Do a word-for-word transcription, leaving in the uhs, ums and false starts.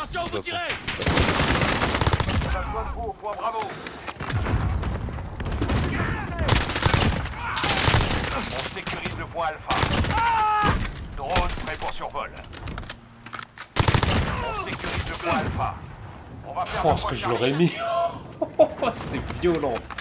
Attention, vous tirez. On a besoin de vous au point Bravo. On sécurise le point Alpha. Drone prêt pour survol. On sécurise le point Alpha. On va faire Oh, le ce point que je Charlie. l'aurais mis. C'était violent.